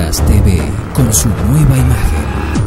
Atlas TV con su nueva imagen.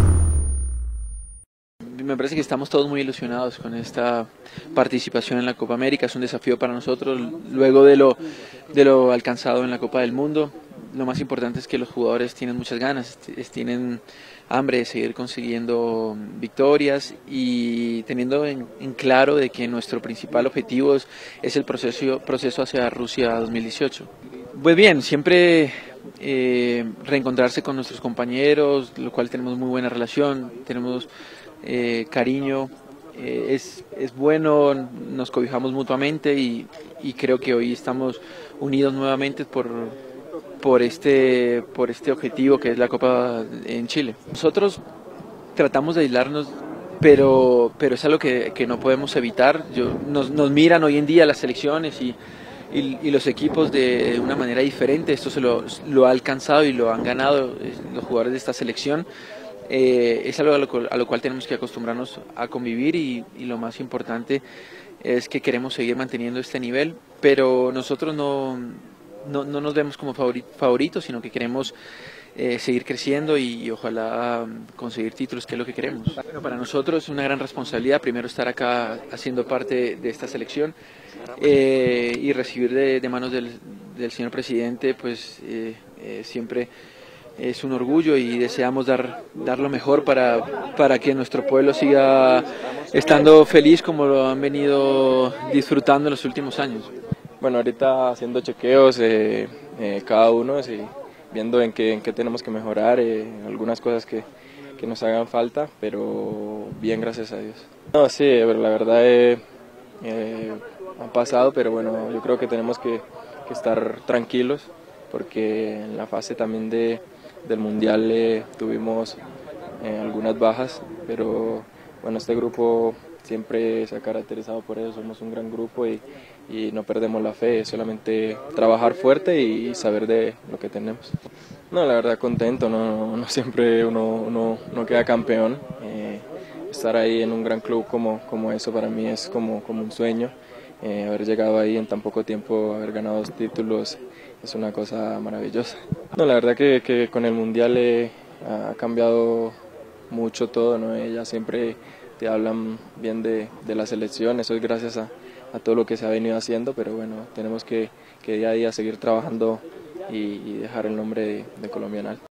Me parece que estamos todos muy ilusionados con esta participación en la Copa América. Es un desafío para nosotros luego de lo alcanzado en la Copa del Mundo. Lo más importante es que los jugadores tienen muchas ganas, tienen hambre de seguir consiguiendo victorias y teniendo en claro de que nuestro principal objetivo es el proceso hacia Rusia 2018. Pues bien, siempre reencontrarse con nuestros compañeros, lo cual tenemos muy buena relación, tenemos cariño, es bueno, nos cobijamos mutuamente y creo que hoy estamos unidos nuevamente por este objetivo que es la Copa en Chile. Nosotros tratamos de aislarnos, pero es algo que no podemos evitar. Nos miran hoy en día las selecciones y los equipos de una manera diferente. Esto se lo ha alcanzado y lo han ganado los jugadores de esta selección. Es algo a lo cual tenemos que acostumbrarnos a convivir y lo más importante es que queremos seguir manteniendo este nivel, pero nosotros no nos vemos como favoritos, sino que queremos seguir creciendo y ojalá conseguir títulos, que es lo que queremos. Bueno, para nosotros es una gran responsabilidad primero estar acá haciendo parte de esta selección y recibir de manos del señor presidente, pues siempre es un orgullo y deseamos dar lo mejor para que nuestro pueblo siga estando feliz como lo han venido disfrutando en los últimos años. Bueno, ahorita haciendo chequeos cada uno, viendo en qué tenemos que mejorar, algunas cosas que nos hagan falta, pero bien, gracias a Dios. No, sí, la verdad ha pasado, pero bueno, yo creo que tenemos que estar tranquilos, porque en la fase también del Mundial tuvimos algunas bajas, pero bueno, este grupo siempre se ha caracterizado por eso, somos un gran grupo y no perdemos la fe, es solamente trabajar fuerte y saber de lo que tenemos. No, la verdad contento, no siempre uno queda campeón, estar ahí en un gran club como eso para mí es como un sueño, haber llegado ahí en tan poco tiempo, haber ganado 2 títulos, es una cosa maravillosa. No, la verdad que con el Mundial ha cambiado mucho todo, ¿no? Ya siempre te hablan bien de la selección, eso es gracias a todo lo que se ha venido haciendo, pero bueno, tenemos que día a día seguir trabajando y dejar el nombre de Colombia en alto.